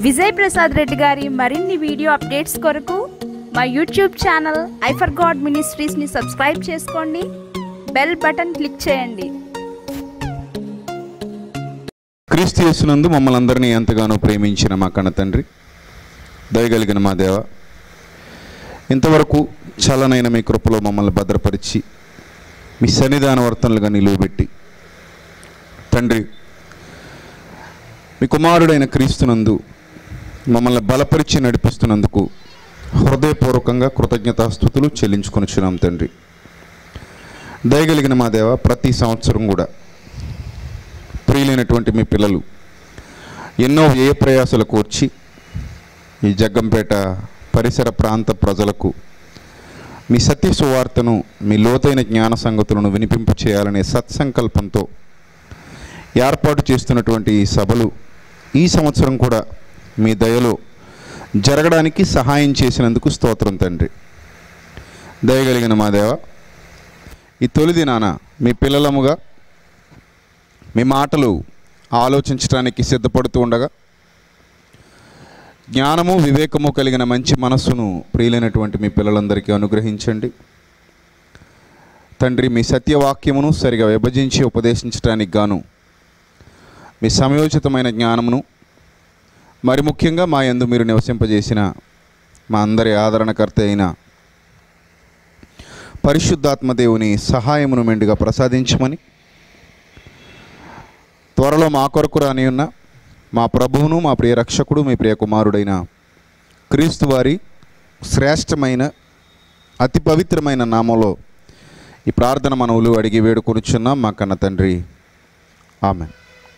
విజయ్ ప్రసాద్ రెడ్డి గారి మరిన్ని video updates కొరకు మా YouTube channel I for God మినిస్ట్రీస్ని సబ్స్క్రైబ్ చేసుకోండి, బెల్ బటన్ క్లిక్ చేయండి. క్రీస్తు యేసునందు మమ్మల్ని అందరినీ ఎంతగానో ప్రేమించిన మా కన్న తండ్రి, దయగలిగిన మా దేవ, ఇంతవరకు చలనైన మీ కృపలో మమ్మల్ని భద్రపరిచి మీ సన్నిధాన వర్తనలుగా నిలువబెట్టి తండ్రి, మీ కుమారుడైన క్రీస్తునందు మమ్మల్ని బలపరిచి నడిపిస్తున్నందుకు హృదయపూర్వకంగా కృతజ్ఞతాస్తుతులు చెల్లించుకొనిచున్నాం తండ్రి. దయగలిగిన మా దేవ, ప్రతి సంవత్సరం కూడా ప్రియులైనటువంటి మీ పిల్లలు ఎన్నో వ్యయ ప్రయాసాలు కూర్చి ఈ జగ్గంపేట పరిసర ప్రాంత ప్రజలకు మీ సత్య సువార్తను, మీ లోతైన జ్ఞాన సంగతులను వినిపింపు చేయాలనే సత్సంకల్పంతో ఏర్పాటు చేస్తున్నటువంటి ఈ సభలు ఈ సంవత్సరం కూడా మీ దయలో జరగడానికి సహాయం చేసినందుకు స్తోత్రం తండ్రి. దయగలిగిన మా దేవ, ఈ తొలి దినాన మీ పిల్లలముగా మీ మాటలు ఆలోచించడానికి సిద్ధపడుతూ ఉండగా జ్ఞానము వివేకము కలిగిన మంచి మనస్సును ప్రియులైనటువంటి మీ పిల్లలందరికీ అనుగ్రహించండి తండ్రి. మీ సత్యవాక్యమును సరిగా విభజించి ఉపదేశించడానికి గాను మీ సమయోచితమైన జ్ఞానమును, మరి ముఖ్యంగా మా యందు మీరు నివసింపజేసిన మా అందరి ఆదరణకర్త అయిన పరిశుద్ధాత్మ దేవుని సహాయమును మెండుగా ప్రసాదించమని, త్వరలో మా కొరకు రాని ఉన్న మా ప్రభువును, మా ప్రియ రక్షకుడు, మీ ప్రియ కుమారుడైన క్రీస్తు వారి శ్రేష్టమైన అతి పవిత్రమైన నామంలో ఈ ప్రార్థన మనవులు అడిగి వేడుకొనుచున్నాం మా కన్న తండ్రి, ఆమెన్.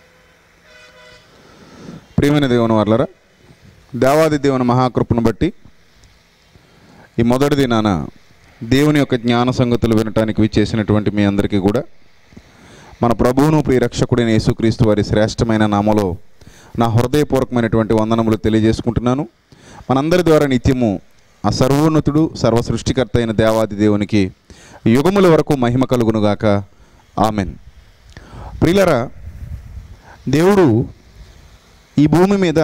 ప్రియమైన దేవుని వర్లరా, దేవాది దేవుని మహాకృపను బట్టి ఈ మొదటి దినాన దేవుని యొక్క జ్ఞాన సంగతులు వినటానికి విచ్చేసినటువంటి మీ అందరికీ కూడా మన ప్రభువును, ప్రియ రక్షకుడైన యేసుక్రీస్తు వారి శ్రేష్టమైన నామలో నా హృదయపూర్వకమైనటువంటి వందనములు తెలియజేసుకుంటున్నాను. మనందరి ద్వారా నిత్యము ఆ సర్వోన్నతుడు, సర్వ సృష్టికర్త అయిన దేవాది దేవునికి యుగముల వరకు మహిమ కలుగునుగాక, ఆమెన్. ప్రియులరా, దేవుడు ఈ భూమి మీద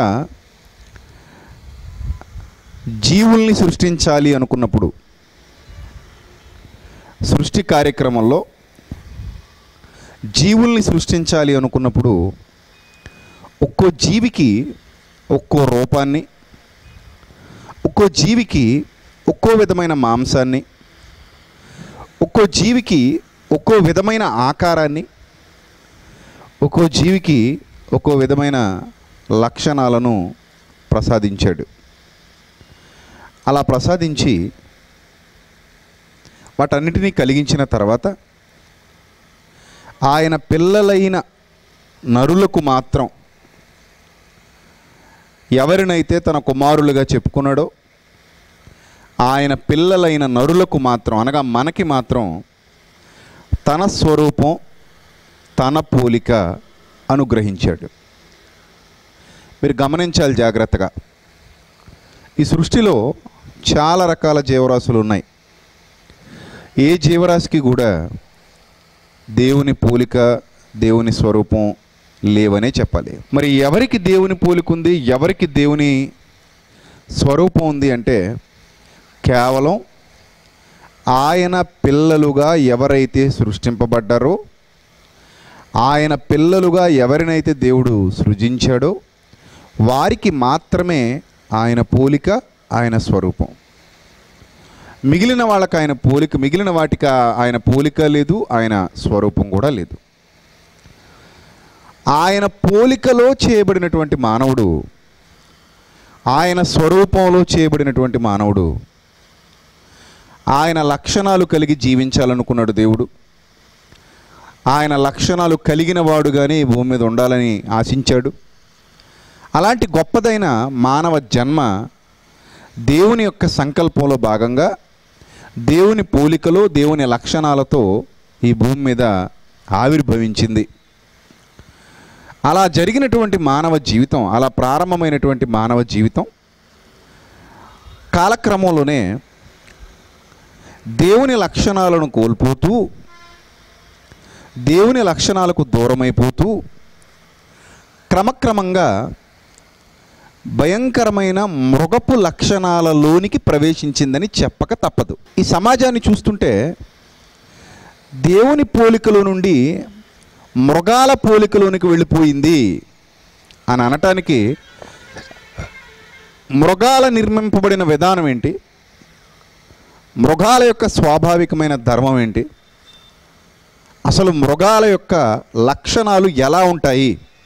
జీవుల్ని సృష్టించాలి అనుకున్నప్పుడు, సృష్టి కార్యక్రమంలో జీవుల్ని సృష్టించాలి అనుకున్నప్పుడు ఒక్కో జీవికి ఒక్కో రూపాన్ని, ఒక్కో జీవికి ఒక్కో విధమైన మాంసాన్ని, ఒక్కో జీవికి ఒక్కో విధమైన ఆకారాన్ని, ఒక్కో జీవికి ఒక్కో విధమైన లక్షణాలను ప్రసాదించాడు. అలా ప్రసాదించి వాటన్నిటినీ కలిగించిన తర్వాత ఆయన పిల్లలైన నరులకు మాత్రం ఎవరినైతే తన కుమారులుగా చెప్పుకున్నాడో ఆయన పిల్లలైన నరులకు మాత్రం, అనగా మనకి మాత్రం తన స్వరూపం, తన పోలిక అనుగ్రహించాడు. మీరు గమనించాలి జాగ్రత్తగా. ఈ సృష్టిలో చాలా రకాల జీవరాశులు ఉన్నాయి. ఏ జీవరాశికి కూడా దేవుని పోలిక, దేవుని స్వరూపం లేవనే చెప్పాలి. మరి ఎవరికి దేవుని పోలిక ఉంది, ఎవరికి దేవుని స్వరూపం ఉంది అంటే కేవలం ఆయన పిల్లలుగా ఎవరైతే సృష్టింపబడ్డారో, ఆయన పిల్లలుగా ఎవరినైతే దేవుడు సృజించాడో వారికి మాత్రమే ఆయన పోలిక, ఆయన స్వరూపం. మిగిలిన వాళ్ళకి ఆయన పోలిక, మిగిలిన వాటికి ఆయన పోలిక లేదు, ఆయన స్వరూపం కూడా లేదు. ఆయన పోలికలో చేయబడినటువంటి మానవుడు, ఆయన స్వరూపంలో చేయబడినటువంటి మానవుడు ఆయన లక్షణాలు కలిగి జీవించాలనుకున్నాడు దేవుడు. ఆయన లక్షణాలు కలిగిన వాడుగానే ఈ భూమి మీద ఉండాలని ఆశించాడు. అలాంటి గొప్పదైన మానవ జన్మ దేవుని యొక్క సంకల్పంలో భాగంగా దేవుని పోలికలో, దేవుని లక్షణాలతో ఈ భూమి మీద ఆవిర్భవించింది. అలా జరిగినటువంటి మానవ జీవితం, అలా ప్రారంభమైనటువంటి మానవ జీవితం కాలక్రమంలోనే దేవుని లక్షణాలను కోల్పోతూ, దేవుని లక్షణాలకు దూరమైపోతూ క్రమక్రమంగా భయంకరమైన మృగపు లక్షణాలలోనికి ప్రవేశించిందని చెప్పక తప్పదు. ఈ సమాజాన్ని చూస్తుంటే దేవుని పోలికలో నుండి మృగాల పోలికలోనికి వెళ్ళిపోయింది అని అనటానికి మృగాల నిర్మింపబడిన విధానం ఏంటి, మృగాల యొక్క స్వాభావికమైన ధర్మం ఏంటి, అసలు మృగాల యొక్క లక్షణాలు ఎలా ఉంటాయి?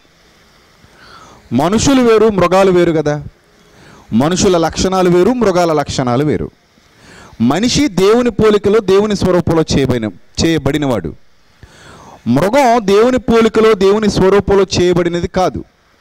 మనుషులు వేరు, మృగాలు వేరు కదా. మనుషుల లక్షణాలు వేరు, మృగాల లక్షణాలు వేరు. మనిషి దేవుని పోలికలో దేవుని స్వరూపంలో చేయబడినవాడు. మృగం దేవుని పోలికలో దేవుని స్వరూపంలో చేయబడినది కాదు.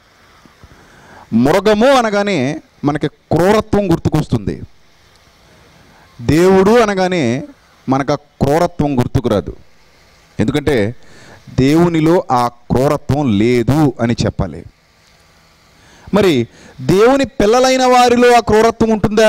మృగము అనగానే మనకి క్రూరత్వం గుర్తుకొస్తుంది. దేవుడు అనగానే మనకు ఆ క్రూరత్వం గుర్తుకురాదు. ఎందుకంటే దేవునిలో ఆ క్రూరత్వం లేదు అని చెప్పాలి. మరి దేవుని పిల్లలైన వారిలో ఆ క్రూరత్వం ఉంటుందా?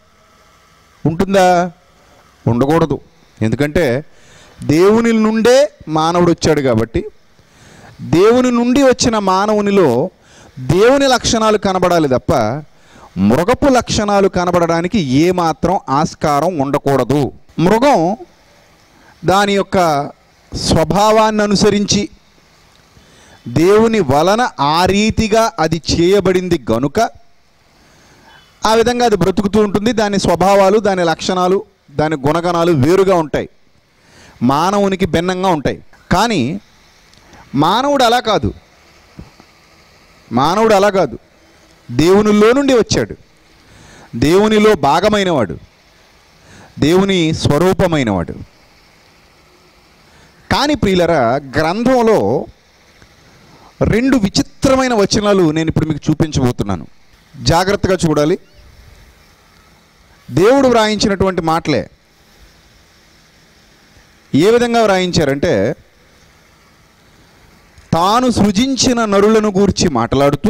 ఉండకూడదు. ఎందుకంటే దేవుని నుండే మానవుడు వచ్చాడు కాబట్టి దేవుని నుండి వచ్చిన మానవునిలో దేవుని లక్షణాలు కనబడాలి తప్ప మృగపు లక్షణాలు కనబడడానికి ఏమాత్రం ఆస్కారం ఉండకూడదు. మృగం దాని యొక్క స్వభావాన్ని అనుసరించి దేవుని వలన ఆ రీతిగా అది చేయబడింది గనుక ఆ విధంగా అది బ్రతుకుతూ ఉంటుంది. దాని స్వభావాలు, దాని లక్షణాలు, దాని గుణగణాలు వేరుగా ఉంటాయి, మానవునికి భిన్నంగా ఉంటాయి. కానీ మానవుడు అలా కాదు. దేవునిలో నుండి వచ్చాడు, దేవునిలో భాగమైనవాడు, దేవుని స్వరూపమైనవాడు. కానీ ప్రియులరా, గ్రంథంలో 2 విచిత్రమైన వచనాలు నేను ఇప్పుడు మీకు చూపించబోతున్నాను. జాగ్రత్తగా చూడాలి. దేవుడు వ్రాయించినటువంటి మాటలే. ఏ విధంగా వ్రాయించారంటే, తాను సృజించిన నరులను గూర్చి మాట్లాడుతూ,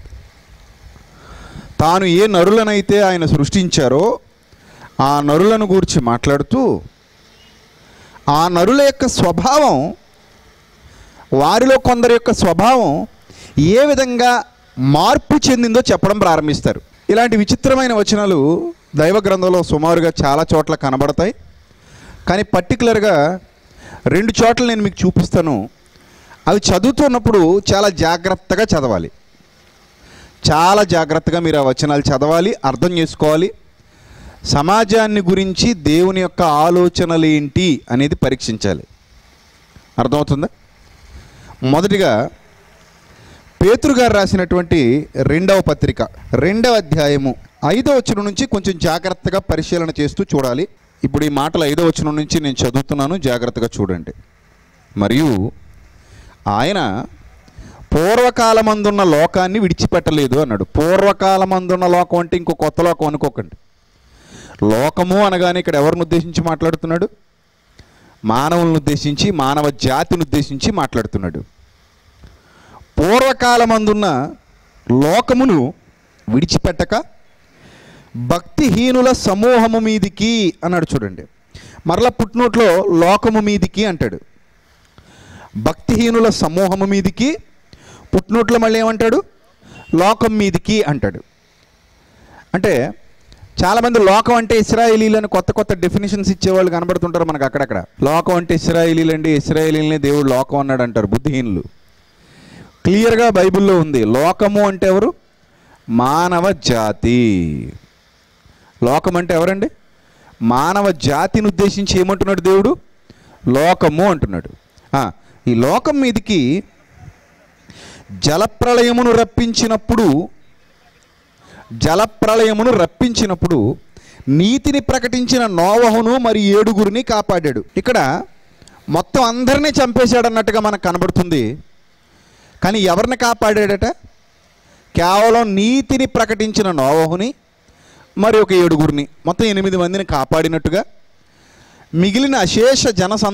తాను ఏ నరులనైతే ఆయన సృష్టించారో ఆ నరులను గూర్చి మాట్లాడుతూ, ఆ నరుల యొక్క స్వభావం, వారిలో కొందరి యొక్క స్వభావం ఏ విధంగా మార్పు చెందిందో చెప్పడం ప్రారంభిస్తారు. ఇలాంటి విచిత్రమైన వచనాలు దైవ గ్రంథంలో సుమారుగా చాలా చోట్ల కనబడతాయి. కానీ పర్టికులర్గా 2 చోట్ల నేను మీకు చూపిస్తాను. అవి చదువుతున్నప్పుడు చాలా జాగ్రత్తగా చదవాలి. చాలా జాగ్రత్తగా మీరు ఆ వచనాలు చదవాలి, అర్థం చేసుకోవాలి. సమాజాన్ని గురించి దేవుని యొక్క ఆలోచనలు ఏంటి అనేది పరీక్షించాలి. అర్థమవుతుందా? మొదటిగా పేతురు గారు రాసినటువంటి 2వ పత్రిక 2వ అధ్యాయము 5వ వచనం నుంచి కొంచెం జాగ్రత్తగా పరిశీలన చేస్తూ చూడాలి. ఇప్పుడు ఈ మాటలు 5వ వచనం నుంచి నేను చదువుతున్నాను, జాగ్రత్తగా చూడండి. మరియు ఆయన పూర్వకాలమందున్న లోకాన్ని విడిచిపెట్టలేదు అన్నాడు. పూర్వకాలమందున్న లోకం అంటే ఇంకో కొత్త లోకం అనుకోకండి. లోకము అనగానే ఇక్కడ ఎవరిని ఉద్దేశించి మాట్లాడుతున్నాడు? మానవులను ఉద్దేశించి, మానవ జాతిని ఉద్దేశించి మాట్లాడుతున్నాడు. పూర్వకాలమందున్న లోకమును విడిచిపెట్టక భక్తిహీనుల సమూహము మీదికి అన్నాడు. చూడండి, మరలా పుట్టినోట్లో లోకము మీదికి అంటాడు. భక్తిహీనుల సమూహము మీదికి, పుట్టినోట్లో మళ్ళీ ఏమంటాడు? లోకం మీదికి అంటాడు. అంటే చాలామంది లోకం అంటే ఇశ్రాయేలీలని కొత్త కొత్త డెఫినేషన్స్ ఇచ్చేవాళ్ళు కనబడుతుంటారు మనకు అక్కడక్కడ. లోకం అంటే ఇశ్రాయేలీలండి, ఇశ్రాయేలీలనే దేవుడు లోకం అన్నాడు అంటారు బుద్ధిహీనులు. క్లియర్గా బైబిల్లో ఉంది, లోకము అంటే ఎవరు? మానవ జాతి. లోకం అంటే ఎవరండి? మానవ జాతిని ఉద్దేశించి ఏమంటున్నాడు దేవుడు? లోకము అంటున్నాడు. ఈ లోకం మీదికి జలప్రళయమును రప్పించినప్పుడు నీతిని ప్రకటించిన నోవహును మరి 7గురిని కాపాడాడు. ఇక్కడ మొత్తం అందరినీ చంపేశాడు అన్నట్టుగా మనకు కనబడుతుంది. కానీ ఎవరిని కాపాడాడట? కేవలం నీతిని ప్రకటించిన నోవహుని మరి ఒక 7గురిని, మొత్తం 8 మందిని కాపాడినట్టుగా మిగిలిన అశేష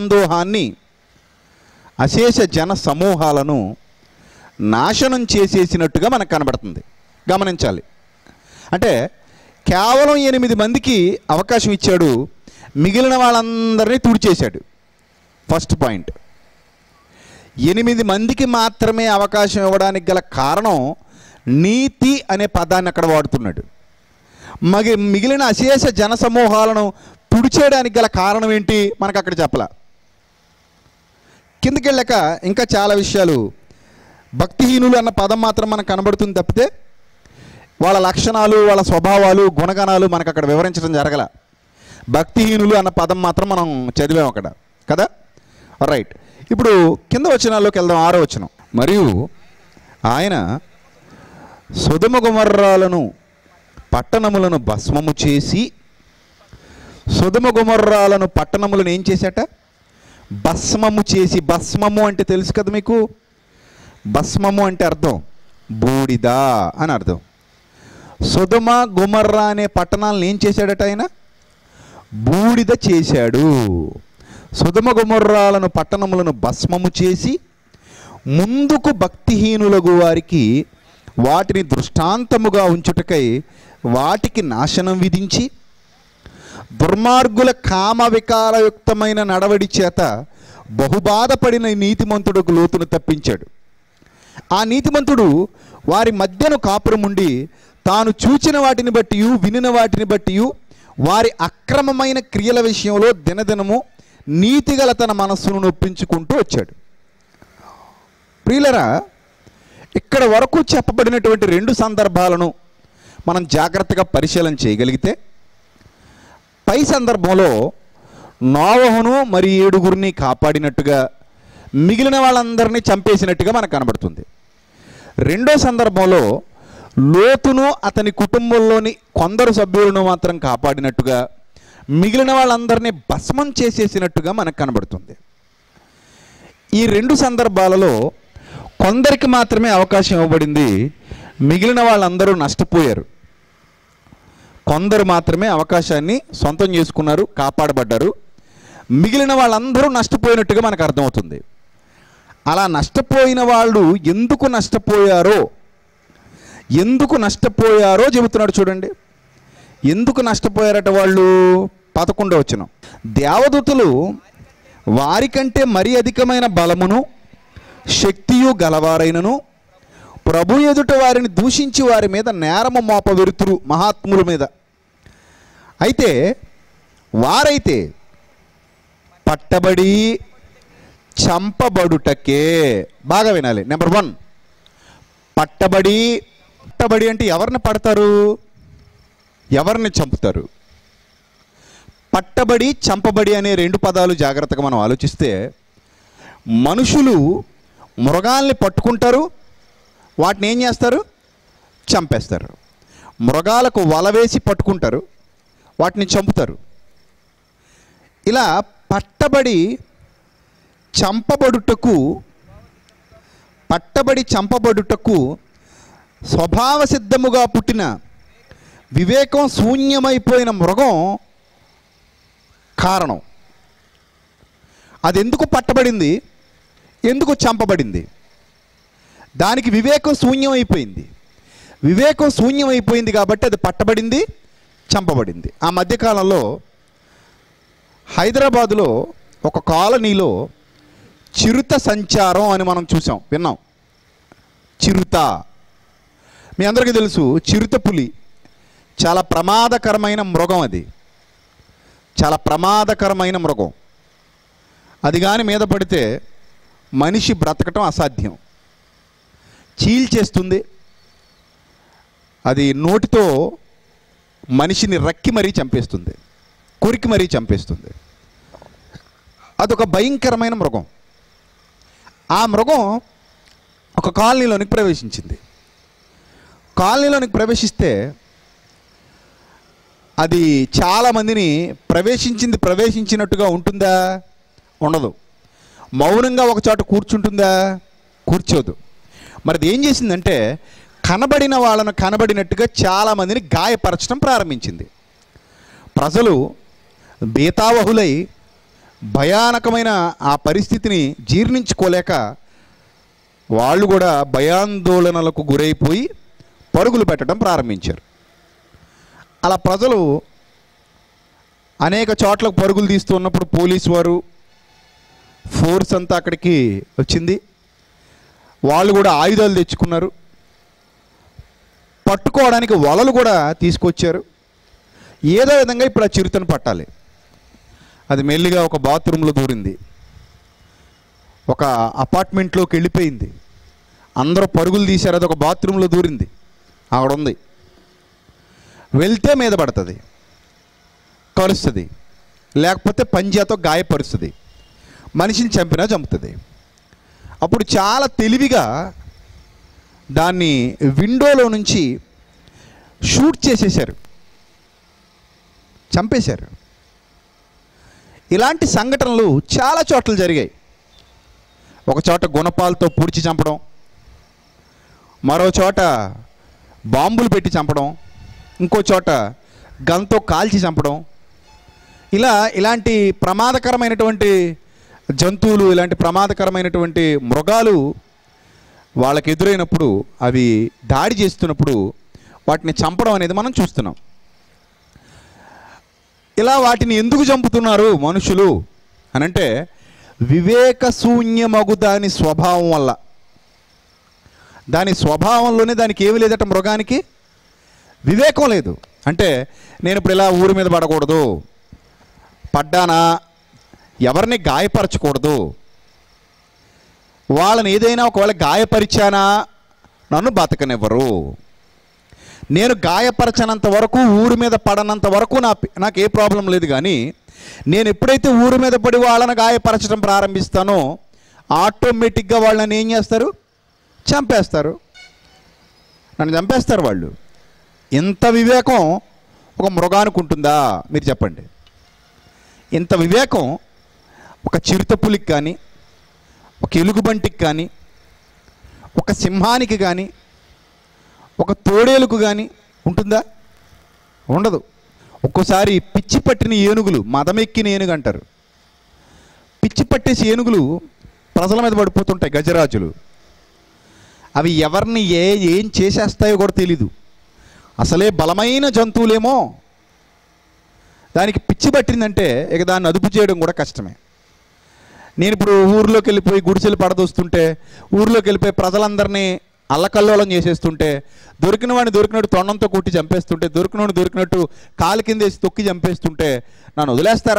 జన సమూహాలను నాశనం చేసేసినట్టుగా మనకు కనబడుతుంది. గమనించాలి. అంటే కేవలం 8 మందికి అవకాశం ఇచ్చాడు, మిగిలిన వాళ్ళందరినీ తుడిచేశాడు. First point. 8 మందికి మాత్రమే అవకాశం ఇవ్వడానికి గల కారణం నీతి అనే పదాన్ని అక్కడ వాడుతున్నాడు. మిగిలిన అశేష జన సమూహాలను తుడిచేయడానికి గల కారణం ఏంటి మనకు అక్కడ చెప్పలా. కిందకి వెళ్ళాక ఇంకా చాలా విషయాలు, భక్తిహీనులు అన్న పదం మాత్రం మనకు కనబడుతుంది తప్పితే వాళ్ళ లక్షణాలు, వాళ్ళ స్వభావాలు, గుణగణాలు మనకు అక్కడ వివరించడం జరగల. భక్తిహీనులు అన్న పదం మాత్రం మనం చదివాం అక్కడ కదా. రైట్, ఇప్పుడు కింద వచనాల్లోకి వెళ్దాం. 6వ వచనం. మరియు ఆయన సొదొమ గొమొర్రాలను పట్టణములను భస్మము చేసి, సొదొమ గొమొర్రాలను పట్టణములను ఏం చేశాట? భస్మము చేసి. భస్మము అంటే తెలుసు కదా మీకు. భస్మము అంటే అర్థం బూడిద అని అర్థం. సొదొమ గొమొర్రా అనే పట్టణాలను ఏం చేశాడట ఆయన? బూడిద చేశాడు. సొదొమ గొమొర్రాలను పట్టణములను భస్మము చేసి, ముందుకు భక్తిహీనులకు వారికి వాటిని దృష్టాంతముగా ఉంచుటకై వాటికి నాశనం విధించి, దుర్మార్గుల కామ వికారయుక్తమైన నడవడి చేత బహుబాధపడిన నీతిమంతుడుకు లోతును తప్పించాడు. ఆ నీతిమంతుడు వారి మధ్యను కాపురముండి తాను చూచిన వాటిని బట్టి, వినిన వాటిని బట్టి వారి అక్రమమైన క్రియల విషయంలో దినదినము నీతిగల తన మనస్సును నొప్పించుకుంటూ వచ్చాడు. ప్రియులరా, ఇక్కడ వరకు చెప్పబడినటువంటి 2 సందర్భాలను మనం జాగ్రత్తగా పరిశీలన చేయగలిగితే, పై సందర్భంలో నోవహును మరి 7 కాపాడినట్టుగా, మిగిలిన వాళ్ళందరినీ చంపేసినట్టుగా మనకు కనబడుతుంది. రెండో సందర్భంలో లోతును అతని కుటుంబంలోని కొందరు సభ్యులను మాత్రం కాపాడినట్టుగా, మిగిలిన వాళ్ళందరినీ భస్మం చేసేసినట్టుగా మనకు కనబడుతుంది. ఈ 2 సందర్భాలలో కొందరికి మాత్రమే అవకాశం ఇవ్వబడింది, మిగిలిన వాళ్ళందరూ నష్టపోయారు. కొందరు మాత్రమే అవకాశాన్ని సొంతం చేసుకున్నారు, కాపాడబడ్డారు. మిగిలిన వాళ్ళందరూ నష్టపోయినట్టుగా మనకు అర్థమవుతుంది. అలా నష్టపోయిన వాళ్ళు ఎందుకు నష్టపోయారో చెబుతున్నాడు చూడండి. ఎందుకు నష్టపోయారట వాళ్ళు? 11వ వచనం. దేవదూతలు వారికంటే మరి అధికమైన బలమును శక్తియు గలవారైనను ప్రభు ఎదుట వారిని దూషించి వారి మీద నేరము మోపవెరుతురు మహాత్ముల మీద. అయితే వారైతే పట్టబడి చంపబడుటకే. బాగా వినాలి. నెంబర్ 1, పట్టబడి అంటే ఎవరిని పడతారు? ఎవరిని చంపుతారు? పట్టబడి చంపబడి అనే 2 పదాలు జాగ్రత్తగా మనం ఆలోచిస్తే, మనుషులు మృగాల్ని పట్టుకుంటారు, వాటిని ఏం చేస్తారు? చంపేస్తారు. మృగాలకు వల వేసి పట్టుకుంటారు, వాటిని చంపుతారు. ఇలా పట్టబడి చంపబడుటకు స్వభావ సిద్ధముగా పుట్టిన వివేకం శూన్యమైపోయిన మృగం కారణం. అది ఎందుకు పట్టబడింది? ఎందుకు చంపబడింది? దానికి వివేకం శూన్యమైపోయింది. వివేకం శూన్యమైపోయింది కాబట్టి అది పట్టబడింది, చంపబడింది. ఆ మధ్యకాలంలో హైదరాబాదులో ఒక కాలనీలో చిరుత సంచారం అని మనం విన్నాం. చిరుత మీ అందరికీ తెలుసు. చిరుత పులి చాలా ప్రమాదకరమైన మృగం. అది చాలా ప్రమాదకరమైన మృగం. అది కానీ మీద పడితే మనిషి బ్రతకటం అసాధ్యం. చీల్చేస్తుంది. అది నోటితో మనిషిని రక్కి మరీ చంపేస్తుంది, కొరికి మరీ చంపేస్తుంది. అదొక భయంకరమైన మృగం. ఆ మృగం ఒక కాలనీలోనికి ప్రవేశించింది. కాలనీలోనికి ప్రవేశిస్తే అది చాలామందిని ప్రవేశించినట్టుగా ఉంటుందా? ఉండదు. మౌనంగా ఒక చోట కూర్చుంటుందా? కూర్చోదు. మరి అది ఏం చేసిందంటే, కనబడిన వాళ్ళను కనబడినట్టుగా చాలామందిని గాయపరచడం ప్రారంభించింది. ప్రజలు బేతావహులై భయానకమైన ఆ పరిస్థితిని జీర్ణించుకోలేక వాళ్ళు కూడా భయాందోళనలకు గురైపోయి పరుగులు పెట్టడం ప్రారంభించారు. అలా ప్రజలు అనేక చోట్లకు పరుగులు తీస్తూ ఉన్నప్పుడు పోలీసు వారు ఫోర్స్ అంతా అక్కడికి వచ్చింది. వాళ్ళు కూడా ఆయుధాలు తెచ్చుకున్నారు. పట్టుకోవడానికి వలలు కూడా తీసుకొచ్చారు. ఏదో విధంగా ఇప్పుడు ఆ చిరుతను పట్టాలి. అది మెల్లిగా ఒక బాత్రూంలో దూరింది, ఒక అపార్ట్మెంట్లోకి వెళ్ళిపోయింది. అందరూ పరుగులు తీశారు, అది ఒక బాత్రూంలో దూరింది, అక్కడ ఉంది. వెళ్తే మీద పడుతుంది, కలుస్తుంది, లేకపోతే పంజాతో గాయపరుస్తుంది, మనిషిని చంపినా చంపుతుంది. అప్పుడు చాలా తెలివిగా దాన్ని విండోలో నుంచి షూట్ చేసేశారు, చంపేశారు. ఇలాంటి సంఘటనలు చాలా చోట్ల జరిగాయి. ఒక చోట గుణపాలతో పూడ్చి చంపడం, మరో చోట బాంబులు పెట్టి చంపడం, ఇంకో చోట గన్తో కాల్చి చంపడం. ఇలాంటి ప్రమాదకరమైనటువంటి జంతువులు, ఇలాంటి ప్రమాదకరమైనటువంటి మృగాలు వాళ్ళకి ఎదురైనప్పుడు, అవి దాడి చేస్తున్నప్పుడు వాటిని చంపడం అనేది మనం చూస్తున్నాం. ఇలా వాటిని ఎందుకు చంపుతున్నారు మనుషులు అనంటే, వివేకశూన్యమగు దాని స్వభావం వల్ల. దాని స్వభావంలోనే దానికి ఏమి లేదట, మృగానికి వివేకం లేదు. అంటే నేను ఇప్పుడు ఇలా ఊరి మీద పడకూడదు, పడ్డానా ఎవరిని గాయపరచకూడదు, వాళ్ళని ఏదైనా ఒకవేళ గాయపరిచానా నన్ను బతకనివ్వరు, నేను గాయపరచనంత వరకు, ఊరి మీద పడనంత వరకు నాకు ఏ ప్రాబ్లం లేదు. కానీ నేను ఎప్పుడైతే ఊరి మీద పడి వాళ్ళని గాయపరచడం ప్రారంభిస్తానో ఆటోమేటిక్గా వాళ్ళని ఏం చేస్తారు, చంపేస్తారు, నన్ను చంపేస్తారు వాళ్ళు. ఇంత వివేకం ఒక మృగానికి ఉంటుందా మీరు చెప్పండి? ఇంత వివేకం ఒక చిరుతపులికి కానీ, ఒక ఎలుగుబంటికి కానీ, ఒక సింహానికి కానీ, ఒక తోడేలుకు కానీ ఉంటుందా? ఉండదు. ఒక్కోసారి పిచ్చి పట్టిన ఏనుగులు, మదమెక్కిన ఏనుగు అంటారు, పిచ్చి పట్టేసి ఏనుగులు ప్రజల మీద పడిపోతుంటాయి, గజరాజులు. అవి ఎవరిని ఏం చేసేస్తాయో కూడా తెలీదు. అసలే బలమైన జంతువులేమో, దానికి పిచ్చి పట్టిందంటే ఇక దాన్ని అదుపు చేయడం కూడా కష్టమే. నేను ఇప్పుడు ఊరిలోకి వెళ్ళిపోయి గుడిసెలు పడదొస్తుంటే, ఊరిలోకి వెళ్ళిపోయి ప్రజలందరినీ అల్లకల్లోలం చేసేస్తుంటే, దొరికిన వాడిని దొరికినట్టు తొండంతో కొట్టి చంపేస్తుంటే, దొరికినవాడిని దొరికినట్టు కాలు కింద వేసి తొక్కి చంపేస్తుంటే నన్ను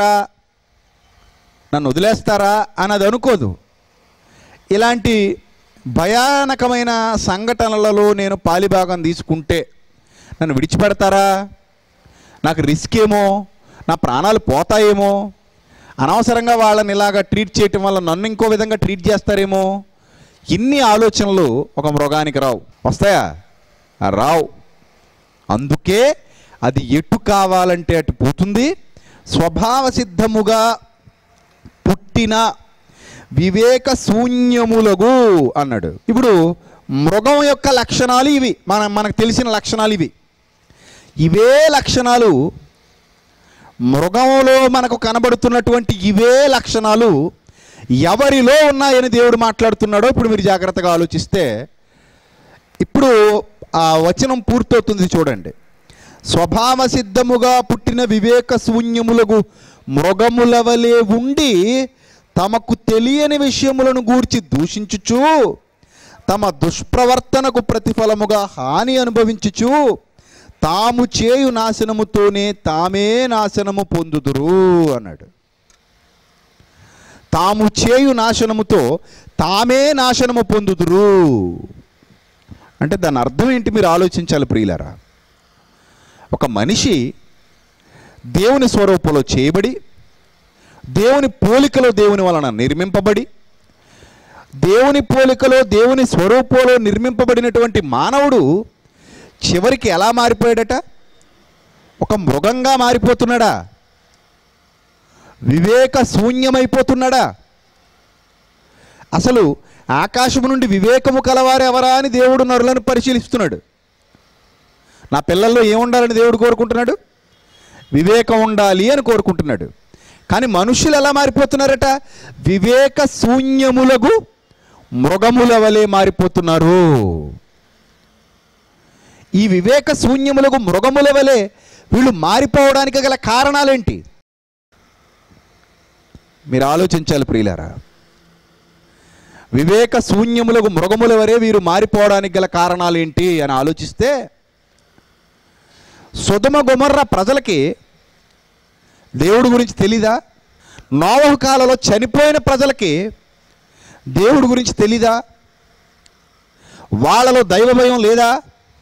వదిలేస్తారా అని అది అనుకోదు. ఇలాంటి భయానకమైన సంఘటనలలో నేను పాలిభాగం తీసుకుంటే నన్ను విడిచిపెడతారా? నాకు రిస్క్ ఏమో, నా ప్రాణాలు పోతాయేమో, అనవసరంగా వాళ్ళని ఇలాగా ట్రీట్ చేయటం వల్ల నన్ను ఇంకో విధంగా ట్రీట్ చేస్తారేమో, ఇన్ని ఆలోచనలు ఒక మృగానికి రావు. వస్తాయా? రావు. అందుకే అది ఎటు కావాలంటే అటు పోతుంది. స్వభావ సిద్ధముగా పుట్టిన వివేక శూన్యములగు అన్నాడు. ఇప్పుడు మృగం యొక్క లక్షణాలు ఇవి, మనకు తెలిసిన లక్షణాలు ఇవి. ఇవే లక్షణాలు మృగంలో మనకు కనబడుతున్నటువంటి ఇవే లక్షణాలు ఎవరిలో ఉన్నాయని దేవుడు మాట్లాడుతున్నాడో ఇప్పుడు మీరు జాగ్రత్తగా ఆలోచిస్తే ఇప్పుడు ఆ వచనం పూర్తవుతుంది. చూడండి, స్వభావ సిద్ధముగా పుట్టిన వివేక శూన్యములకు మృగముల వలె ఉండి తమకు తెలియని విషయములను గూర్చి దూషించుచు తమ దుష్ప్రవర్తనకు ప్రతిఫలముగా హాని అనుభవించుచు తాము చేయు నాశనముతోనే తామే నాశనము పొందుదురు అన్నాడు. తాము చేయు నాశనముతో తామే నాశనము పొందుదురు అంటే దాని అర్థం ఏంటి మీరు ఆలోచించాలి ప్రియులారా. ఒక మనిషి దేవుని స్వరూపంలో చేయబడి, దేవుని పోలికలో దేవుని వలన నిర్మింపబడి, దేవుని పోలికలో దేవుని స్వరూపంలో నిర్మింపబడినటువంటి మానవుడు చివరికి ఎలా మారిపోయాడట? ఒక మృగంగా మారిపోతున్నాడా? వివేక శూన్యమైపోతున్నాడా? అసలు ఆకాశము నుండి వివేకము కలవారు ఎవరా అని దేవుడు నరులను పరిశీలిస్తున్నాడు. నా పిల్లల్లో ఏముండాలని దేవుడు కోరుకుంటున్నాడు? వివేకం ఉండాలి అని కోరుకుంటున్నాడు. కానీ మనుషులు ఎలా మారిపోతున్నారట? వివేక శూన్యములకు మృగముల వలె మారిపోతున్నారు. ఈ వివేక శూన్యములకు మృగముల వలె వీళ్ళు మారిపోవడానికి గల కారణాలేంటి మీరు ఆలోచించాలి ప్రియులారా. వివేక శూన్యములకు మృగముల వలె వీరు మారిపోవడానికి గల కారణాలేంటి అని ఆలోచిస్తే సొదొమ గొమొర్రా ప్రజలకి దేవుడి గురించి తెలీదా? నోవహు కాలంలో చనిపోయిన ప్రజలకి దేవుడి గురించి తెలీదా? వాళ్ళలో దైవ భయం లేదా?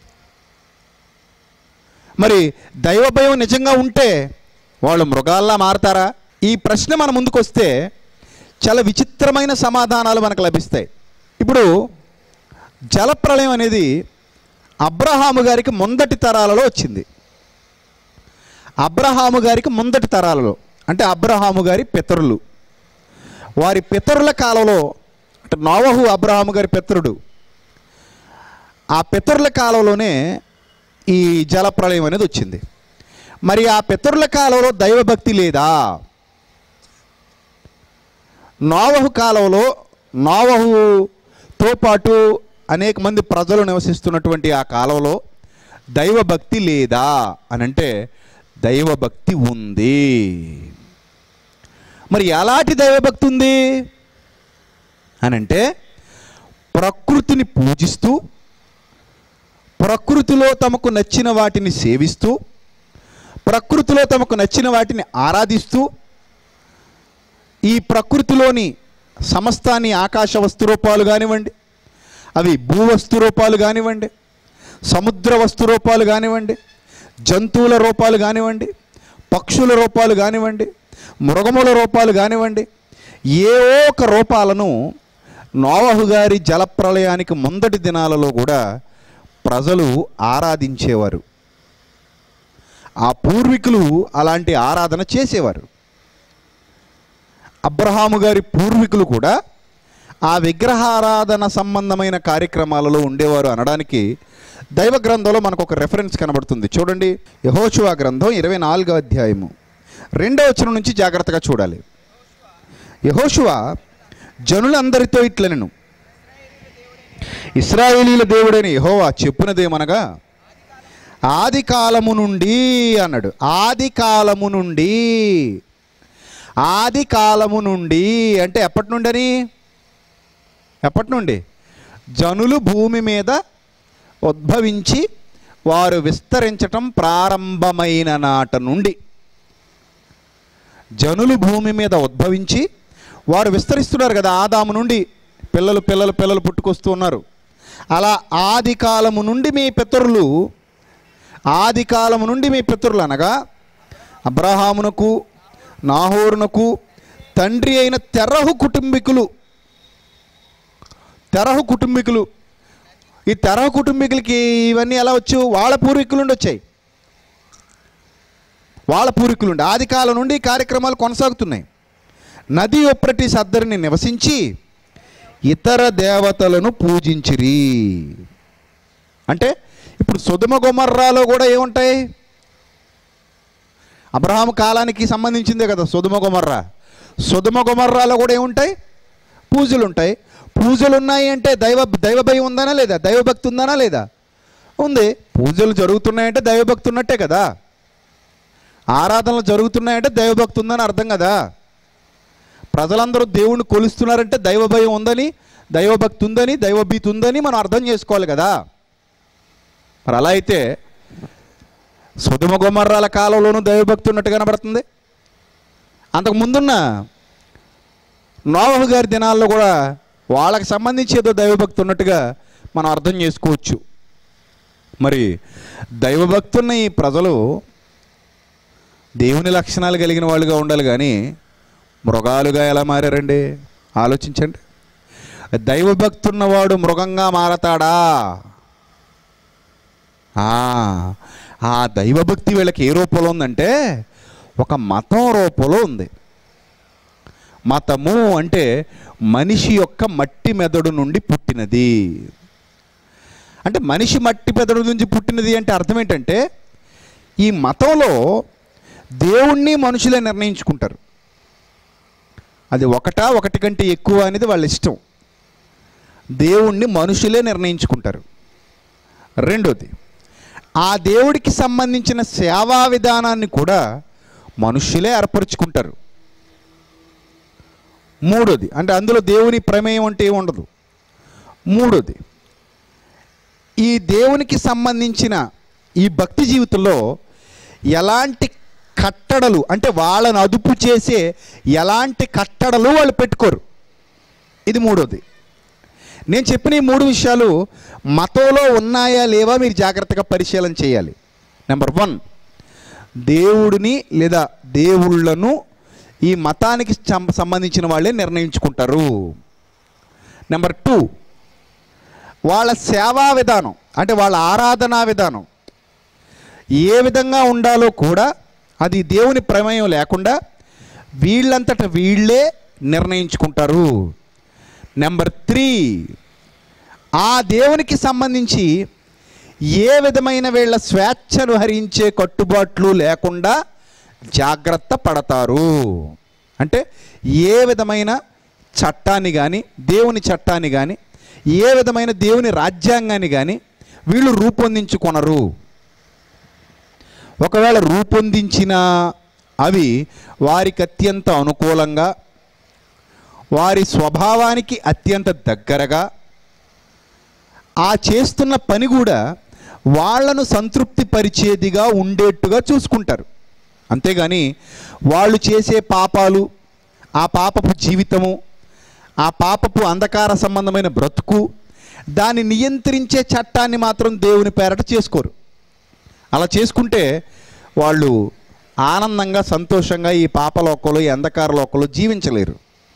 మరి దైవ భయం నిజంగా ఉంటే వాళ్ళు మృగాల్లా మారతారా? ఈ ప్రశ్న మన ముందుకు వస్తే చాలా విచిత్రమైన సమాధానాలు మనకు లభిస్తాయి. ఇప్పుడు జలప్రళయం అనేది అబ్రహాము గారికి ముందటి తరాలలో వచ్చింది. అబ్రహాము గారికి ముందటి తరాలలో అంటే అబ్రహాము గారి పితరులు, వారి పితరుల కాలంలో, అంటే నోవహు అబ్రహాము గారి పితరుడు, ఆ పితరుల కాలంలోనే ఈ జలప్రళయం అనేది వచ్చింది. మరి ఆ పితరుల కాలంలో దైవభక్తి లేదా? నోవహు కాలంలో నోవహుతో పాటు అనేక మంది ప్రజలు నివసిస్తున్నటువంటి ఆ కాలంలో దైవభక్తి లేదా అని అంటే దైవభక్తి ఉంది. మరి ఎలాంటి దైవభక్తి ఉంది అని అంటే ప్రకృతిని పూజిస్తూ, ప్రకృతిలో తమకు నచ్చిన వాటిని సేవిస్తూ, ప్రకృతిలో తమకు నచ్చిన వాటిని ఆరాధిస్తూ, ఈ ప్రకృతిలోని సమస్తాన్ని ఆకాశ వస్తు రూపాలు కానివ్వండి, అవి భూవస్తు రూపాలు కానివ్వండి, సముద్ర వస్తు రూపాలు కానివ్వండి, జంతువుల రూపాలు కానివ్వండి, పక్షుల రూపాలు కానివ్వండి, మృగముల రూపాలు కానివ్వండి, ఏవో ఒక రూపాలను నోవహు గారి జలప్రళయానికి ముందటి దినాలలో కూడా ప్రజలు ఆరాధించేవారు. ఆ పూర్వీకులు అలాంటి ఆరాధన చేసేవారు. అబ్రహాము గారి పూర్వీకులు కూడా ఆ విగ్రహారాధన సంబంధమైన కార్యక్రమాలలో ఉండేవారు అనడానికి దైవ గ్రంథంలో మనకు ఒక రెఫరెన్స్ కనబడుతుంది. చూడండి, యెహోషువ గ్రంథం 24వ అధ్యాయము 2వ వచనం నుంచి జాగ్రత్తగా చూడాలి. యెహోషువ జనులందరితో ఇట్లనెను, ఇశ్రాయేలీల దేవుడైన యెహోవా చెప్పునదేమనగా, ఆది కాలము నుండి అన్నాడు. ఆది కాలము నుండి, ఆది కాలము నుండి అంటే ఎప్పటి నుండి అని? ఎప్పటి నుండి? జనులు భూమి మీద ఉద్భవించి వారు విస్తరించటం ప్రారంభమైన నాట నుండి. జనులు భూమి మీద ఉద్భవించి వారు విస్తరిస్తున్నారు కదా, ఆదాము నుండి పిల్లలు పిల్లలు పిల్లలు పుట్టుకొస్తూ ఉన్నారు. అలా ఆది కాలము నుండి మీ పితరులు, ఆది కాలము నుండి మీ పితరులు అనగా అబ్రహామునకు నాహోరునకు తండ్రి అయిన తెరహు కుటుంబీకులు. తెరహు కుటుంబీకులు, ఈ తెరహు కుటుంబీకులకి ఇవన్నీ ఎలా వచ్చు? వాళ్ళ పూర్వీకులు నుండి వచ్చాయి. వాళ్ళ పూర్వీకులు నుండి ఆది కాలం నుండి ఈ కార్యక్రమాలు కొనసాగుతున్నాయి. నది ఒప్పటి సద్దరిని నివసించి ఇతర దేవతలను పూజించిరి. అంటే ఇప్పుడు సొదొమ గొమొర్రాలో కూడా ఏముంటాయి? అబ్రహాము కాలానికి సంబంధించిందే కదా సొదొమ గొమొర్రా. సొదొమ గొమొర్రాలో కూడా ఏముంటాయి? పూజలు ఉంటాయి. పూజలు ఉన్నాయి అంటే దైవ భయం ఉందనా లేదా? దైవభక్తి ఉందనా లేదా? ఉంది. పూజలు జరుగుతున్నాయంటే దైవభక్తి ఉన్నట్టే కదా. ఆరాధనలు జరుగుతున్నాయంటే దైవభక్తి ఉందని అర్థం కదా. ప్రజలందరూ దేవుణ్ణి కొలుస్తున్నారంటే దైవ భయం ఉందని, దైవభక్తి ఉందని, దైవభీతి ఉందని మనం అర్థం చేసుకోవాలి కదా. మరి అలా అయితే సొదొమ గొమొర్రాల కాలంలోనూ దైవభక్తి ఉన్నట్టు కనబడుతుంది. అంతకుముందున్న నోవహు గారి దినాల్లో కూడా వాళ్ళకి సంబంధించి ఏదో దైవభక్తి ఉన్నట్టుగా మనం అర్థం చేసుకోవచ్చు. మరి దైవభక్తి ఉన్న ఈ ప్రజలు దేవుని లక్షణాలు కలిగిన వాళ్ళుగా ఉండాలి కానీ మృగాలుగా ఎలా మారారండి? ఆలోచించండి. దైవభక్తి ఉన్నవాడు మృగంగా మారతాడా? ఆ దైవభక్తి వీళ్ళకి ఏ రూపంలో ఉందంటే ఒక మతం రూపంలో ఉంది. మతము అంటే మనిషి యొక్క మట్టి మెదడు నుండి పుట్టినది. అంటే మనిషి మట్టి మెదడు నుంచి పుట్టినది అంటే అర్థం ఏంటంటే ఈ మతంలో దేవుణ్ణి మనుషులే నిర్ణయించుకుంటారు. అది ఒకటి కంటే ఎక్కువ అనేది వాళ్ళ ఇష్టం. దేవుణ్ణి మనుషులే నిర్ణయించుకుంటారు. రెండోది, ఆ దేవుడికి సంబంధించిన సేవా విధానాన్ని కూడా మనుషులే ఏర్పరచుకుంటారు. మూడోది, అంటే అందులో దేవుని ప్రమేయం అంటే ఏమి ఉండదు. మూడోది, ఈ దేవునికి సంబంధించిన ఈ భక్తి జీవితంలో ఎలాంటి కట్టడలు, అంటే వాళ్ళని అదుపు చేసే ఎలాంటి కట్టడలు వాళ్ళు పెట్టుకోరు. ఇది మూడోది. నేను చెప్పిన ఈ 3 విషయాలు మతంలో ఉన్నాయా లేవా మీరు జాగ్రత్తగా పరిశీలన చేయాలి. నెంబర్ 1, దేవుడిని లేదా దేవుళ్ళను ఈ మతానికి సంబంధించిన వాళ్ళే నిర్ణయించుకుంటారు. నెంబర్ 2, వాళ్ళ సేవా విధానం, అంటే వాళ్ళ ఆరాధనా విధానం ఏ విధంగా ఉండాలో కూడా అది దేవుని ప్రమేయం లేకుండా వీళ్ళంతట వీళ్ళే నిర్ణయించుకుంటారు. నెంబర్ 3, ఆ దేవునికి సంబంధించి ఏ విధమైన వీళ్ళ స్వేచ్ఛను హరించే కట్టుబాట్లు లేకుండా జాగ్రత్త పడతారు. అంటే ఏ విధమైన చట్టాన్ని కానీ, దేవుని చట్టాన్ని కానీ, ఏ విధమైన దేవుని రాజ్యాంగాన్ని కానీ వీళ్ళు రూపొందించుకొనరు. ఒకవేళ రూపొందించినా అవి వారికి అత్యంత అనుకూలంగా, వారి స్వభావానికి అత్యంత దగ్గరగా, ఆ చేస్తున్న పని కూడా వాళ్లను సంతృప్తి పరిచేదిగా ఉండేట్టుగా చూసుకుంటారు. అంతేగాని వాళ్ళు చేసే పాపాలు, ఆ పాపపు జీవితము, ఆ పాపపు అంధకార సంబంధమైన బ్రతుకు, దాన్ని నియంత్రించే చట్టాన్ని మాత్రం దేవుని పేరట చేసుకోరు. అలా చేసుకుంటే వాళ్ళు ఆనందంగా సంతోషంగా ఈ పాపలోకంలో, ఈ అంధకార లోకంలో జీవించలేరు.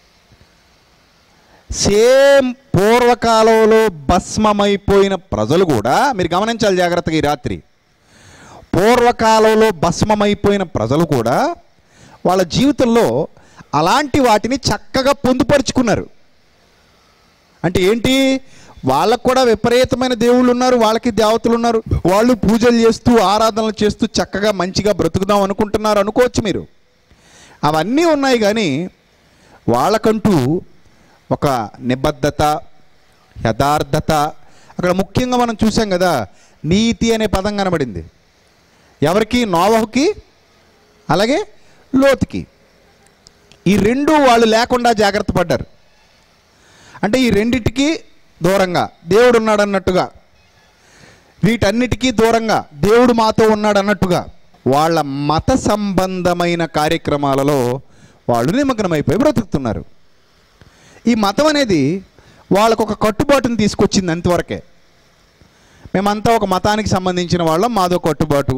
సేమ్ పూర్వకాలంలో భస్మమైపోయిన ప్రజలు కూడా, మీరు గమనించాలి జాగ్రత్తగా ఈ రాత్రి, పూర్వకాలంలో భస్మమైపోయిన ప్రజలు కూడా వాళ్ళ జీవితంలో అలాంటి వాటిని చక్కగా పొందుపరుచుకున్నారు. అంటే ఏంటి, వాళ్ళకు కూడా విపరీతమైన దేవుళ్ళు ఉన్నారు, వాళ్ళకి దేవతలు ఉన్నారు, వాళ్ళు పూజలు చేస్తూ ఆరాధనలు చేస్తూ చక్కగా మంచిగా బ్రతుకుదాం అనుకుంటున్నారు అనుకోవచ్చు మీరు. అవన్నీ ఉన్నాయి, కానీ వాళ్ళకంటూ ఒక నిబద్ధత, యథార్థత, అక్కడ ముఖ్యంగా మనం చూసాం కదా, నీతి అనే పదం కనబడింది. ఎవరికి? నోవహుకి, అలాగే లోతుకి. ఈ 2 వాళ్ళు లేకుండా జాగ్రత్త పడ్డారు. అంటే ఈ రెండిటికి దూరంగా దేవుడు ఉన్నాడు అన్నట్టుగా, వీటన్నిటికీ దూరంగా దేవుడు మాతో ఉన్నాడు అన్నట్టుగా వాళ్ళ మత సంబంధమైన కార్యక్రమాలలో వాళ్ళు నిమగ్నమైపోయి బ్రతుకుతున్నారు. ఈ మతం అనేది వాళ్ళకు ఒక కట్టుబాటును తీసుకొచ్చింది. అంతవరకే మేమంతా ఒక మతానికి సంబంధించిన వాళ్ళం, మాదో కట్టుబాటు,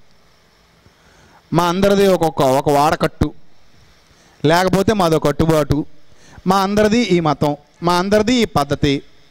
మా అందరిది ఒక వాడకట్టు, లేకపోతే మాదో కట్టుబాటు, మా అందరిది ఈ మతం, మా అందరిది ఈ పద్ధతి,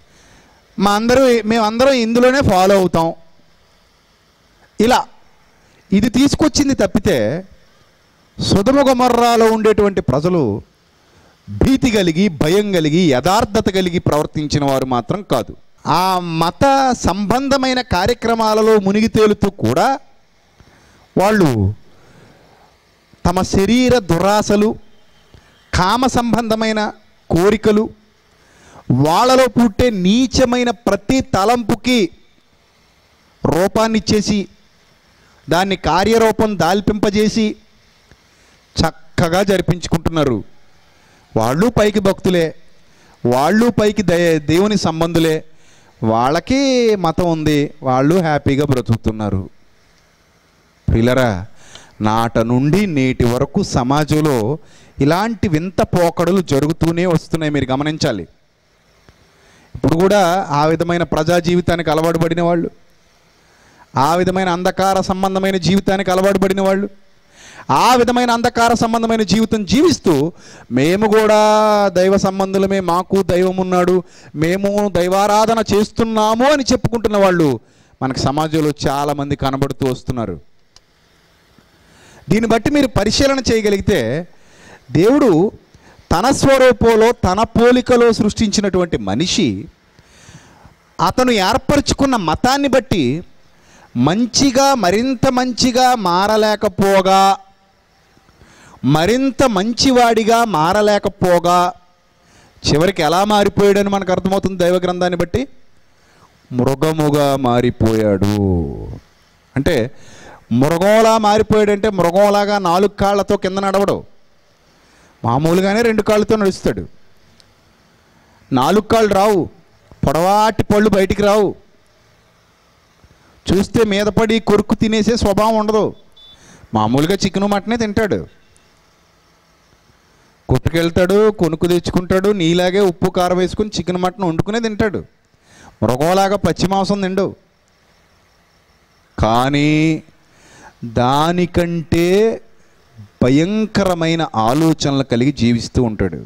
మేమందరం ఇందులోనే ఫాలో అవుతాం. ఇలా ఇది తీసుకొచ్చింది తప్పితే సొదొమ గొమొర్రాలో ఉండేటువంటి ప్రజలు భీతి కలిగి, భయం కలిగి, యథార్థత కలిగి ప్రవర్తించిన వారు మాత్రం కాదు. ఆ మత సంబంధమైన కార్యక్రమాలలో మునిగి తేలుతూ కూడా వాళ్ళు తమ శరీర దురాశలు, కామ సంబంధమైన కోరికలు, వాళ్ళలో పుట్టే నీచమైన ప్రతి తలంపుకి రూపాన్ని ఇచ్చేసి దాన్ని కార్యరూపం దాల్పింపజేసి చక్కగా జరిపించుకుంటున్నారు. వాళ్ళు పైకి భక్తులే, వాళ్ళు పైకి దేవుని సంబంధులే, వాళ్ళకి మతం ఉంది, వాళ్ళు హ్యాపీగా బ్రతుకుతున్నారు. ప్రియులరా, నాట నుండి నేటి వరకు సమాజంలో ఇలాంటి వింత పోకడలు జరుగుతూనే వస్తున్నాయి. మీరు గమనించాలి. ఇప్పుడు కూడా ఆ విధమైన ప్రజా జీవితానికి అలవాటు పడిన వాళ్ళు, ఆ విధమైన అంధకార సంబంధమైన జీవితానికి అలవాటు పడిన వాళ్ళు, ఆ విధమైన అంధకార సంబంధమైన జీవితం జీవిస్తూ మేము కూడా దైవ సంబంధులమే, మాకు దైవం ఉన్నాడు, మేము దైవారాధన చేస్తున్నాము అని చెప్పుకుంటున్న వాళ్ళు మనకు సమాజంలో చాలామంది కనబడుతూ వస్తున్నారు. దీన్ని బట్టి మీరు పరిశీలన చేయగలిగితే దేవుడు తన స్వరూపంలో, తన పోలికలో సృష్టించినటువంటి మనిషి అతను ఏర్పరచుకున్న మతాన్ని బట్టి మంచిగా, మరింత మంచిగా మారలేకపోగా, మరింత మంచివాడిగా మారలేకపోగా చివరికి ఎలా మారిపోయాడని మనకు అర్థమవుతుంది. దైవ గ్రంథాన్ని బట్టి మృగముగా మారిపోయాడు. అంటే మృగంలా మారిపోయాడంటే మృగంలాగా 4 కాళ్ళతో కింద నడవడు, మామూలుగానే 2 కాళ్ళతో నడుస్తాడు. 4 కాళ్ళు రావు, పొడవాటి పళ్ళు బయటికి రావు, చూస్తే మీద పడి కొరుకు తినేసే స్వభావం ఉండదు. మామూలుగా చికెను మటనే తింటాడు, కొట్టుకెళ్తాడు, కొనుక్కు తెచ్చుకుంటాడు, నీలాగే ఉప్పు కారం వేసుకుని చికెన్ మటన్ వండుకునే తింటాడు. మృగంలాగా పచ్చి మాంసం తిండు. కానీ దానికంటే భయంకరమైన ఆలోచనలు కలిగి జీవిస్తూ ఉంటాడు.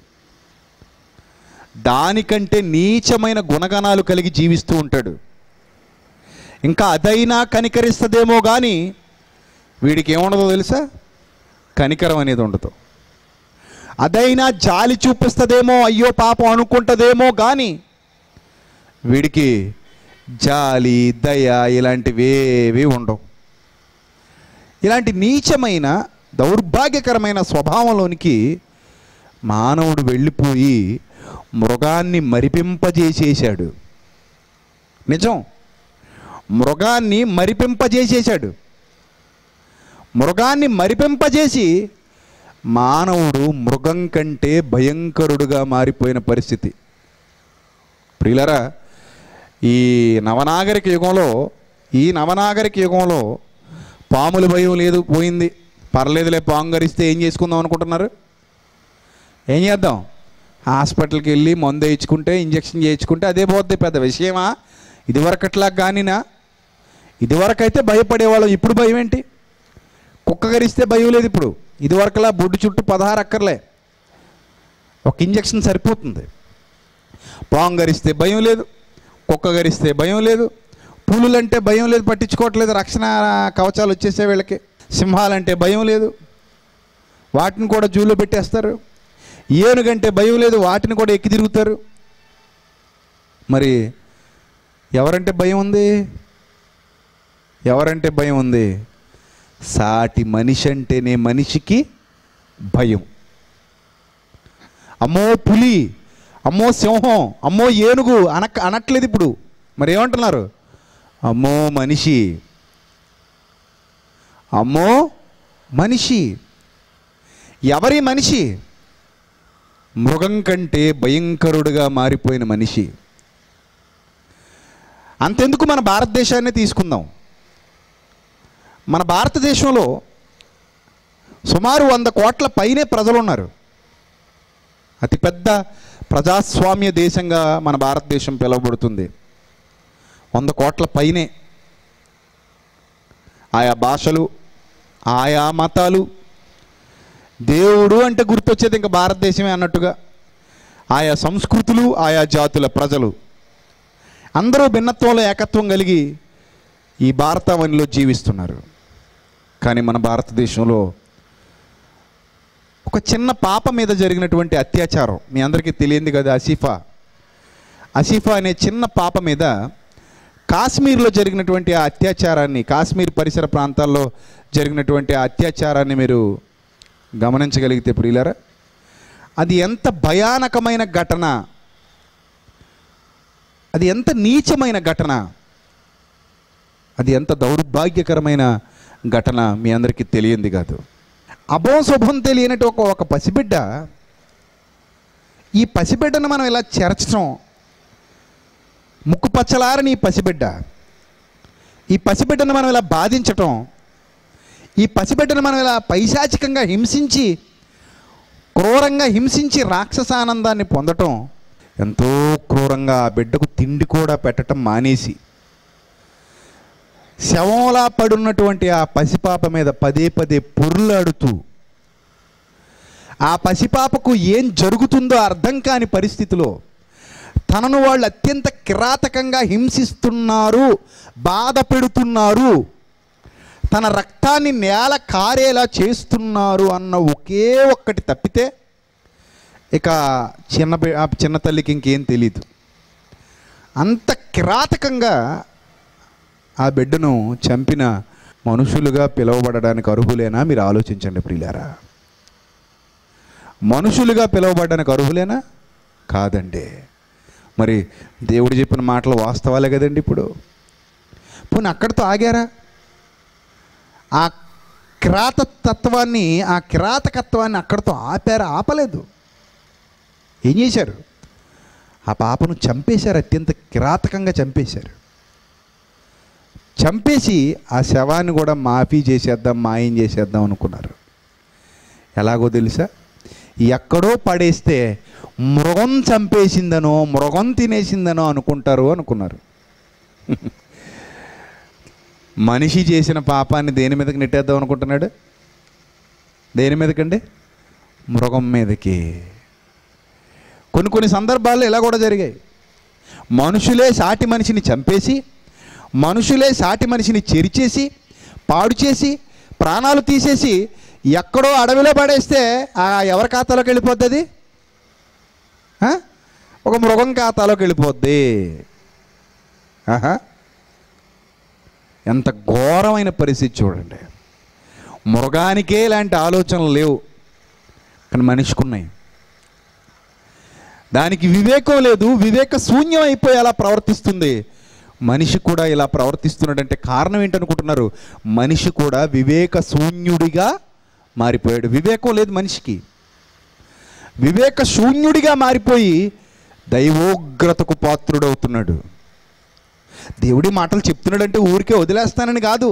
దానికంటే నీచమైన గుణగణాలు కలిగి జీవిస్తూ ఉంటాడు. ఇంకా అదైనా కనికరిస్తుందేమో కానీ వీడికి ఏముండదో తెలుసా? కనికరం అనేది ఉండదు. అదైనా జాలి చూపిస్తుందేమో, అయ్యో పాపం అనుకుంటుందేమో కానీ వీడికి జాలి, దయ ఇలాంటివేవి ఉండవు. ఇలాంటి నీచమైన దౌర్భాగ్యకరమైన స్వభావంలోనికి మానవుడు వెళ్ళిపోయి మృగాన్ని మరిపింపజేసేశాడు. నిజం, మృగాన్ని మరిపింపజేసేశాడు. మృగాన్ని మరిపింపజేసి మానవుడు మృగం కంటే భయంకరుడుగా మారిపోయిన పరిస్థితి. ప్రియులారా, ఈ నవనాగరిక యుగంలో పాముల భయం లేదు, పోయింది. పర్లేదులే, పాము గరిస్తే ఏం చేసుకుందాం అనుకుంటున్నారు? ఏం చేద్దాం? హాస్పిటల్కి వెళ్ళి మందు వేయించుకుంటే, ఇంజక్షన్ చేయించుకుంటే అదే పోద్ది. పెద్ద విషయమా? ఇదివరకట్లా కానీనా? ఇదివరకైతే భయపడేవాళ్ళం, ఇప్పుడు భయం ఏంటి? కుక్క గరిస్తే భయం లేదు ఇప్పుడు. ఇదివరకలా బొడ్డు చుట్టూ 16 అక్కర్లే, ఒక ఇంజక్షన్ సరిపోతుంది. పాము గరిస్తే భయం లేదు, కుక్క గరిస్తే భయం లేదు, పులులంటే భయం లేదు, పట్టించుకోవట్లేదు, రక్షణ కవచాలు వచ్చేసే వీళ్ళకి. సింహాలంటే భయం లేదు, వాటిని కూడా జూలో పెట్టేస్తారు. ఏనుగంటే భయం లేదు, వాటిని కూడా ఎక్కి తిరుగుతారు. మరి ఎవరంటే భయం ఉంది? ఎవరంటే భయం ఉంది? సాటి మనిషి అంటేనే మనిషికి భయం. అమ్మో పులి, అమ్మో సింహం, అమ్మో ఏనుగు అనట్లేదు ఇప్పుడు. మరి ఏమంటున్నారు? అమ్మో మనిషి, అమ్మో మనిషి. ఎవరి మనిషి? మృగం కంటే భయంకరుడుగా మారిపోయిన మనిషి. అంతెందుకు, మన భారతదేశాన్ని తీసుకుందాం. మన భారతదేశంలో సుమారు 100 కోట్ల పైనే ప్రజలు ఉన్నారు. అతిపెద్ద ప్రజాస్వామ్య దేశంగా మన భారతదేశం పిలువబడుతుంది. 100 కోట్ల పైనే. ఆయా భాషలు, ఆయా మతాలు, దేవుడు అంటే గుర్తొచ్చేది ఇంకా భారతదేశమే అన్నట్టుగా ఆయా సంస్కృతులు, ఆయా జాతుల ప్రజలు అందరూ భిన్నత్వంలో ఏకత్వం కలిగి ఈ భారతావనిలో జీవిస్తున్నారు. కానీ మన భారతదేశంలో ఒక చిన్న పాప మీద జరిగినటువంటి అత్యాచారం మీ అందరికీ తెలియంది కదా. అసీఫా అనే చిన్న పాప మీద కాశ్మీర్లో జరిగినటువంటి ఆ అత్యాచారాన్ని, కాశ్మీర్ పరిసర ప్రాంతాల్లో జరిగినటువంటి ఆ అత్యాచారాన్ని మీరు గమనించగలిగితే ప్రియులారా, అది ఎంత భయానకమైన ఘటన, అది ఎంత నీచమైన ఘటన, అది ఎంత దౌర్భాగ్యకరమైన ఘటన మీ అందరికీ తెలియంది కాదు. అభం శుభం తెలియనట్టు ఒక పసిబిడ్డ, ఈ పసిబిడ్డను మనం ఇలా చేర్చడం, ముక్కు పచ్చలారని ఈ పసిబిడ్డను మనం ఇలా బాధించటం, ఈ పసిబిడ్డను మనం ఇలా పైశాచికంగా హింసించి, క్రూరంగా హింసించి రాక్షసానందాన్ని పొందటం, ఎంతో క్రూరంగా ఆ బిడ్డకు తిండి కూడా పెట్టడం మానేసి శవంలా పడున్నటువంటి ఆ పసిపాప మీద పదే పదే పొర్లాడుతూ, ఆ పసిపాపకు ఏం జరుగుతుందో అర్థం కాని పరిస్థితిలో తనను వాళ్ళు అత్యంత కిరాతకంగా హింసిస్తున్నారు, బాధ పెడుతున్నారు, తన రక్తాన్ని నేల కారేలా చేస్తున్నారు అన్న ఒకే ఒక్కటి తప్పితే ఇక చిన్న తల్లికి ఇంకేం తెలీదు. అంత కిరాతకంగా ఆ బిడ్డను చంపిన మనుషులుగా పిలువబడడానికి అర్హులేనా? మీరు ఆలోచించండి ప్రియులారా. మనుషులుగా పిలువబడడానికి అర్హులేనా? కాదండి. మరి దేవుడు చెప్పిన మాటలు వాస్తవాలే కదండి. ఇప్పుడు పోనీ అక్కడితో ఆగారా? ఆ కిరాతకత్వాన్ని అక్కడితో ఆపారా? ఆపలేదు. ఏం చేశారు? ఆ పాపను చంపేశారు, అత్యంత కిరాతకంగా చంపేశారు. చంపేసి ఆ శవాన్ని కూడా మాఫీ చేసేద్దాం, మాయం చేసేద్దాం అనుకున్నారు. ఎలాగో తెలుసా? ఎక్కడో పడేస్తే మృగం చంపేసిందనో మృగం తినేసిందనో అనుకున్నారు. మనిషి చేసిన పాపాన్ని దేని మీదకి నెట్టేద్దాం అనుకుంటున్నాడు? దేని మీదకండి? మృగం మీదకి. కొన్ని సందర్భాల్లో ఇలా కూడా జరిగాయి. మనుషులే సాటి మనిషిని చంపేసి, మనుషులే సాటి మనిషిని చెరిచేసి, పాడు చేసి, ప్రాణాలు తీసేసి ఎక్కడో అడవిలో పడేస్తే ఎవరి ఖాతాలోకి వెళ్ళిపోద్ది? ఒక మృగం ఖాతాలోకి వెళ్ళిపోద్ది. ఆహా, ఎంత ఘోరమైన పరిస్థితి చూడండి. మృగానికే ఇలాంటి ఆలోచనలు లేవు, కానీ మనిషికి ఉన్నాయి. దానికి వివేకం లేదు, వివేక శూన్యం అయిపోయి అలా ప్రవర్తిస్తుంది. మనిషి కూడా ఇలా ప్రవర్తిస్తున్నాడంటే కారణం ఏంటనుకుంటున్నారు? మనిషి కూడా వివేక శూన్యుడిగా మారిపోయాడు. వివేకం లేదు మనిషికి. వివేక శూన్యుడిగా మారిపోయి దైవోగ్రతకు పాత్రుడవుతున్నాడు. దేవుడి మాటలు చెప్తున్నాడంటే ఊరికే వదిలేస్తానని కాదు.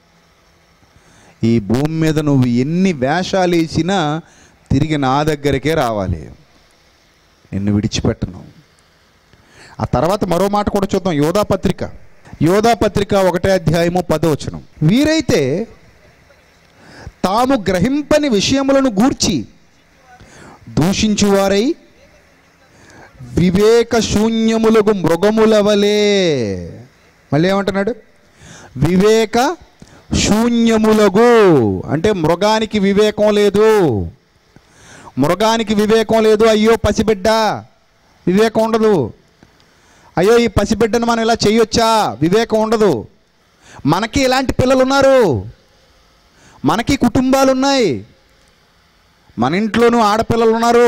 ఈ భూమి మీద నువ్వు ఎన్ని వేషాలు వేసినా తిరిగి నా దగ్గరికే రావాలి, నిన్ను విడిచిపెట్టను. ఆ తర్వాత మరో మాట కూడా చూద్దాం. యోధాపత్రిక 1:10 వీరైతే తాము గ్రహింపని విషయములను గూర్చి దూషించువారై వివేక శూన్యములకు మృగముల వలె. మళ్ళీ ఏమంటున్నాడు? వివేక శూన్యములగు అంటే మృగానికి వివేకం లేదు. మృగానికి వివేకం లేదు. అయ్యో పసిబిడ్డ, వివేకం ఉండదు. అయ్యో ఈ పసిబిడ్డను మనం ఇలా చేయొచ్చా, వివేకం ఉండదు. మనకి ఇలాంటి పిల్లలు ఉన్నారు, మనకి కుటుంబాలు ఉన్నాయి, మన ఇంట్లోనూ ఆడపిల్లలు ఉన్నారు.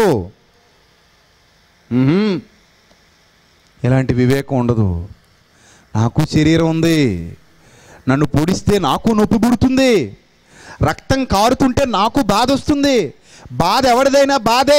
ఇలాంటి వివేకం ఉండదు. నాకు శరీరం ఉంది, నన్ను పొడిస్తే నాకు నొప్పి పుడుతుంది, రక్తం కారుతుంటే నాకు బాధ వస్తుంది. బాధ ఎవరిదైనా బాధే.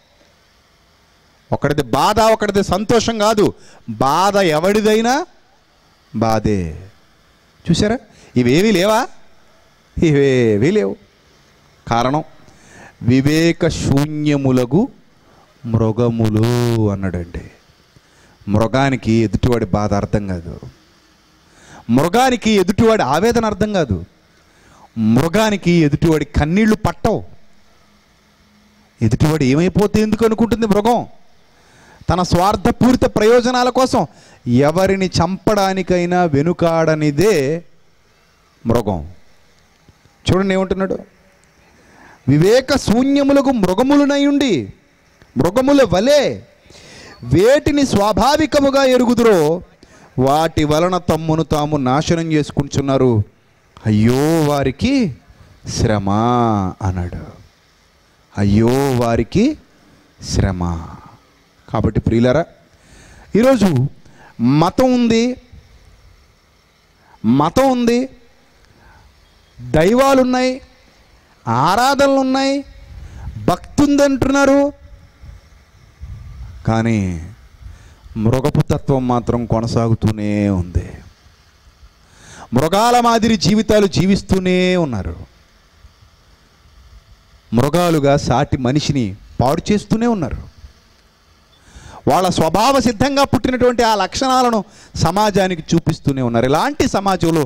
ఒకటిది బాధ, ఒకటిది సంతోషం కాదు. బాధ ఎవడిదైనా బాధే. చూసారా? ఇవేమీ లేవా? ఇవేమీ లేవు. కారణం వివేక శూన్యములగు మృగములు అన్నాడండి. మృగానికి ఎదుటివాడి బాధ అర్థం కాదు, మృగానికి ఎదుటివాడి ఆవేదన అర్థం కాదు, మృగానికి ఎదుటివాడి కన్నీళ్లు పట్టవు. ఎదుటివాడు ఏమైపోతే ఎందుకు అనుకుంటుంది మృగం. తన స్వార్థపూరిత ప్రయోజనాల కోసం ఎవరిని చంపడానికైనా వెనుకాడనిదే మృగం. చూడండి ఏమంటున్నాడు? వివేక శూన్యములకు మృగములనయుండి మృగముల వలె వేటిని స్వాభావికముగా ఎరుగుదురో వాటి వలన తమ్మును తాము నాశనం చేసుకుంటున్నారు. అయ్యో వారికి శ్రమ అన్నాడు. అయ్యో వారికి శ్రమ. కాబట్టి ప్రియులారా, ఈరోజు మతం ఉంది, దైవాలు ఉన్నాయి, ఆరాధనలు ఉన్నాయి, భక్తి ఉందంటున్నారు. కానీ మృగపు తత్వం మాత్రం కొనసాగుతూనే ఉంది. మృగాల మాదిరి జీవితాలు జీవిస్తూనే ఉన్నారు. మృగాలుగా సాటి మనిషిని పాడు చేస్తూనే ఉన్నారు. వాళ్ళ స్వభావ సిద్ధంగా పుట్టినటువంటి ఆ లక్షణాలను సమాజానికి చూపిస్తూనే ఉన్నారు. ఇలాంటి సమాజంలో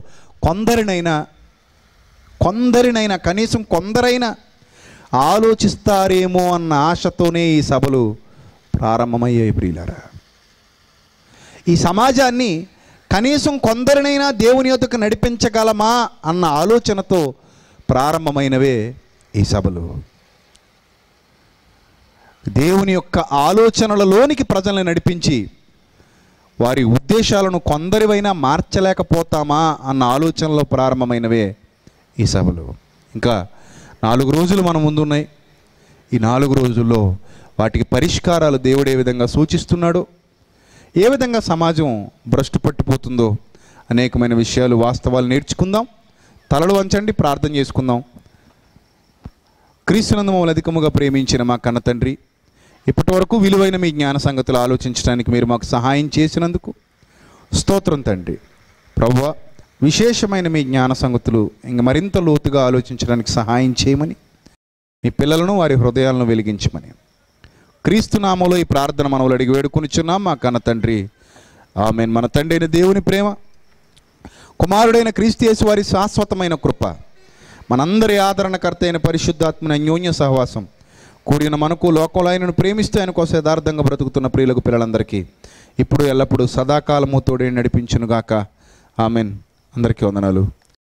కొందరినైనా కనీసం కొందరైనా ఆలోచిస్తారేమో అన్న ఆశతోనే ఈ సభలు ప్రారంభమయ్యాయి. ప్రియులారా, ఈ సమాజాన్ని కనీసం కొందరినైనా దేవుని యొద్దకు నడిపించగలమా అన్న ఆలోచనతో ప్రారంభమైనవే ఈ సభలు. దేవుని యొక్క ఆలోచనలలోనికి ప్రజల్ని నడిపించి వారి ఉద్దేశాలను కొందరివైనా మార్చలేకపోతామా అన్న ఆలోచనలో ప్రారంభమైనవే ఈ సభలు. ఇంకా 4 రోజులు మన ముందున్నాయి. ఈ 4 రోజుల్లో వాటికి పరిష్కారాలు దేవుడు ఏ విధంగా సూచిస్తున్నాడో, ఏ విధంగా సమాజం భ్రష్టు పట్టిపోతుందో అనేకమైన విషయాలు, వాస్తవాలు నేర్చుకుందాం. తలలు వంచండి, ప్రార్థన చేసుకుందాం. క్రీస్తునందు మమ్మల్ని అధికముగా ప్రేమించిన మా కన్న తండ్రి, ఇప్పటి వరకు విలువైన మీ జ్ఞాన సంగతులు ఆలోచించడానికి మీరు మాకు సహాయం చేసినందుకు స్తోత్రం తండ్రి. ప్రభువా, విశేషమైన మీ జ్ఞాన సంగతులు ఇంక మరింత లోతుగా ఆలోచించడానికి సహాయం చేయమని, మీ పిల్లలను వారి హృదయాలను వెలిగించమని క్రీస్తు నామములో ఈ ప్రార్థన మనవులు అడిగి వేడుకొనిచున్నాం మా కన్న తండ్రి, ఆమేన్. మన తండ్రి అయిన దేవుని ప్రేమ, కుమారుడైన క్రీస్తు యేసు వారి శాశ్వతమైన కృప, మనందరి ఆదరణకర్త అయిన పరిశుద్ధాత్మని అన్యోన్య సహవాసం కూడిన మనకు, లోకంలో ఆయనను ప్రేమిస్తూ ఆయన కోసం యథార్థంగా బ్రతుకుతున్న ప్రియులకు పిల్లలందరికీ ఇప్పుడు ఎల్లప్పుడూ సదాకాలము తోడే నడిపించునుగాక. ఆమేన్. అందరికీ వందనాలు.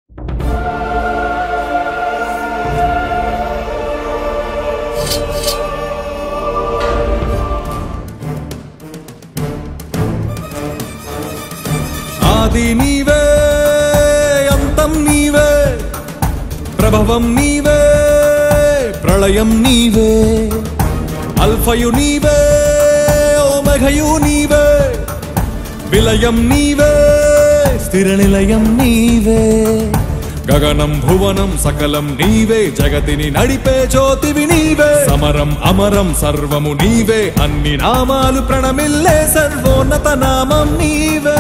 ఆది నీవే, అంతం నీవే, ప్రభవం నీవే, ప్రళయం నీవే, అల్ఫయు నీవే, ఓమఘయు నీవే, విలయం నీవే, స్థిర నిలయం నీవే, గగనం భువనం సకలం నీవే, జగతిని నడిపే జ్యోతివి నీవే, సమరం అమరం సర్వము నీవే, అన్ని నామాలు ప్రణమిల్లే సర్వోన్నత నామం నీవే,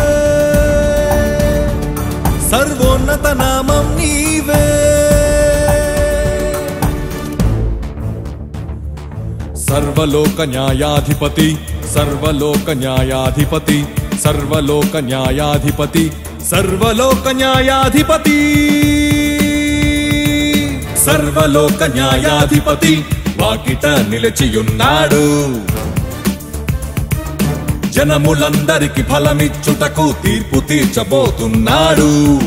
సర్వోన్నత నామం నీవే. సర్వలోక న్యాయాధిపతి, సర్వలోక న్యాయాధిపతి, సర్వలోక న్యాయాధిపతి, సర్వలోక న్యాయాధిపతి, సర్వలోక న్యాయాధిపతి వాకిట నిలిచియున్నాడు, జనములందరికి ఫలమిచ్చుటకు తీర్పు తీర్చబోతున్నాడు.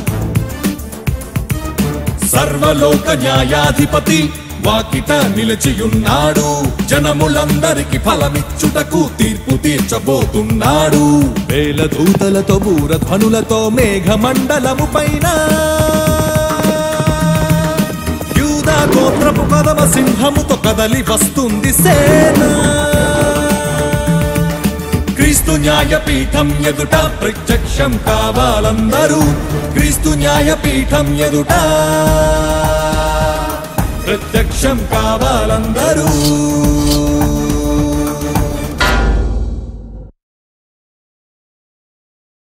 సర్వలోక న్యాయాధిపతి వాకిట నిలిచియున్నాడు, జనములందరికి ఫలమిచ్చుటకు తీర్పు తీర్చబోతున్నాడు. వేల దూతలతో బూరధ్వనులతో మేఘమండలము పైన యూదా గోత్రపు కదమ సింహముతో కదలి వస్తుంది సేన. క్రీస్తు న్యాయపీఠం ఎదుట ప్రత్యక్షం కావాలందరూ, క్రీస్తు న్యాయపీఠం ఎదుట ప్రత్యక్షం కావాలందరూ.